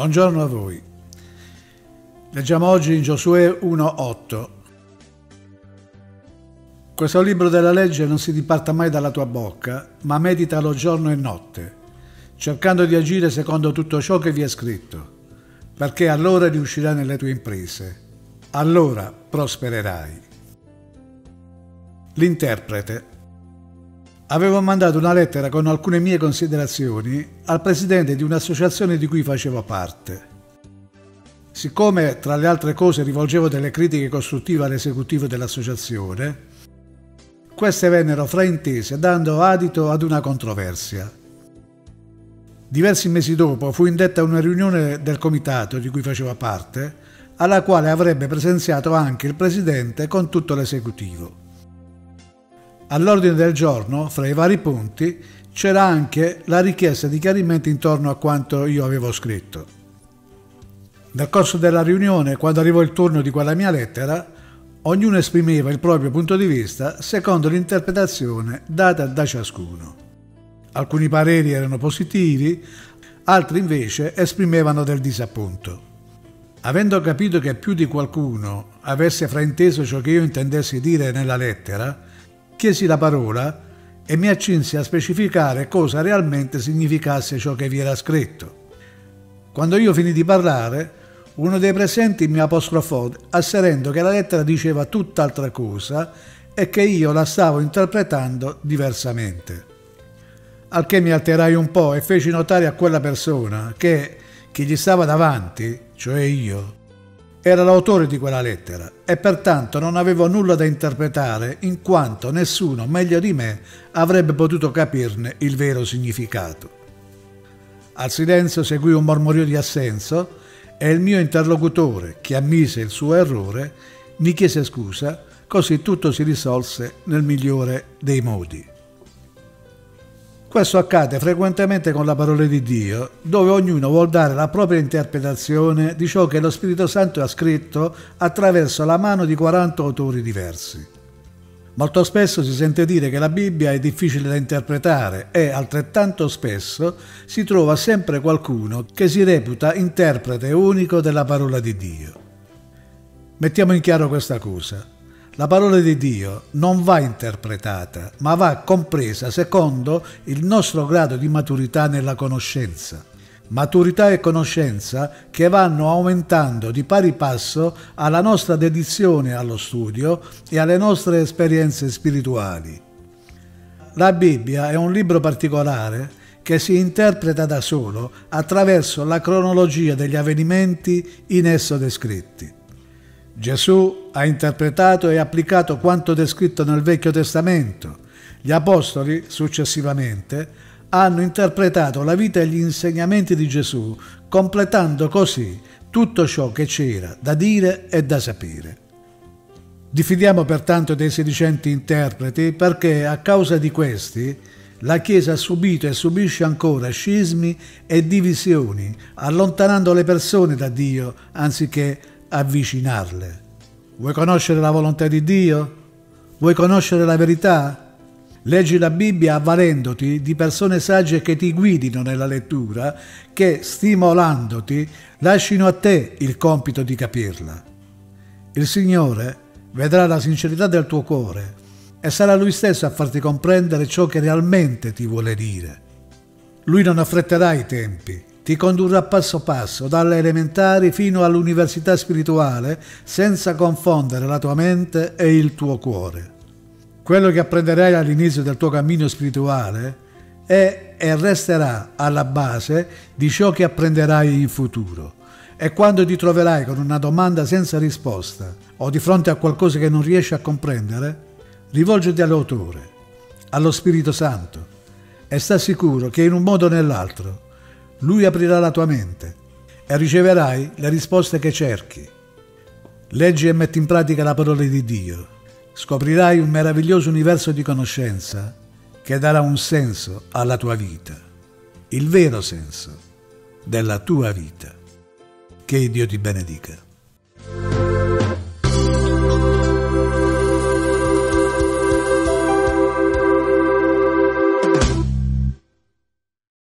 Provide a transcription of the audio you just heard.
Buongiorno a voi. Leggiamo oggi in Giosuè 1,8. Questo libro della legge non si diparta mai dalla tua bocca, ma meditalo giorno e notte, cercando di agire secondo tutto ciò che vi è scritto, perché allora riuscirai nelle tue imprese, allora prospererai. L'interprete. Avevo mandato una lettera con alcune mie considerazioni al presidente di un'associazione di cui facevo parte. Siccome, tra le altre cose, rivolgevo delle critiche costruttive all'esecutivo dell'associazione, queste vennero fraintese dando adito ad una controversia. Diversi mesi dopo fu indetta una riunione del comitato di cui facevo parte, alla quale avrebbe presenziato anche il presidente con tutto l'esecutivo. All'ordine del giorno, fra i vari punti, c'era anche la richiesta di chiarimenti intorno a quanto io avevo scritto. Nel corso della riunione, quando arrivò il turno di quella mia lettera, ognuno esprimeva il proprio punto di vista secondo l'interpretazione data da ciascuno. Alcuni pareri erano positivi, altri invece esprimevano del disappunto. Avendo capito che più di qualcuno avesse frainteso ciò che io intendessi dire nella lettera, chiesi la parola e mi accinsi a specificare cosa realmente significasse ciò che vi era scritto. Quando io finì di parlare, uno dei presenti mi apostrofò asserendo che la lettera diceva tutt'altra cosa e che io la stavo interpretando diversamente. Al che mi alterai un po' e feci notare a quella persona che chi gli stava davanti, cioè io, era l'autore di quella lettera e pertanto non avevo nulla da interpretare in quanto nessuno meglio di me avrebbe potuto capirne il vero significato. Al silenzio seguì un mormorio di assenso e il mio interlocutore, che ammise il suo errore, mi chiese scusa, così tutto si risolse nel migliore dei modi. Questo accade frequentemente con la parola di Dio, dove ognuno vuol dare la propria interpretazione di ciò che lo Spirito Santo ha scritto attraverso la mano di 40 autori diversi. Molto spesso si sente dire che la Bibbia è difficile da interpretare e, altrettanto spesso, si trova sempre qualcuno che si reputa interprete unico della parola di Dio. Mettiamo in chiaro questa cosa. La parola di Dio non va interpretata, ma va compresa secondo il nostro grado di maturità nella conoscenza. Maturità e conoscenza che vanno aumentando di pari passo alla nostra dedizione allo studio e alle nostre esperienze spirituali. La Bibbia è un libro particolare che si interpreta da solo attraverso la cronologia degli avvenimenti in esso descritti. Gesù ha interpretato e applicato quanto descritto nel Vecchio Testamento. Gli Apostoli, successivamente, hanno interpretato la vita e gli insegnamenti di Gesù, completando così tutto ciò che c'era da dire e da sapere. Diffidiamo pertanto dei sedicenti interpreti perché, a causa di questi, la Chiesa ha subito e subisce ancora scismi e divisioni, allontanando le persone da Dio anziché avvicinarle. Vuoi conoscere la volontà di Dio? Vuoi conoscere la verità? Leggi la Bibbia avvalendoti di persone sagge che ti guidino nella lettura, che, stimolandoti, lasciano a te il compito di capirla. Il Signore vedrà la sincerità del tuo cuore e sarà Lui stesso a farti comprendere ciò che realmente ti vuole dire. Lui non affretterà i tempi, ti condurrà passo passo dalle elementari fino all'università spirituale senza confondere la tua mente e il tuo cuore. Quello che apprenderai all'inizio del tuo cammino spirituale è e resterà alla base di ciò che apprenderai in futuro. E quando ti troverai con una domanda senza risposta o di fronte a qualcosa che non riesci a comprendere, rivolgiti all'autore, allo Spirito Santo e sta sicuro che in un modo o nell'altro Lui aprirà la tua mente e riceverai le risposte che cerchi. Leggi e metti in pratica la parola di Dio. Scoprirai un meraviglioso universo di conoscenza che darà un senso alla tua vita, il vero senso della tua vita. Che Dio ti benedica.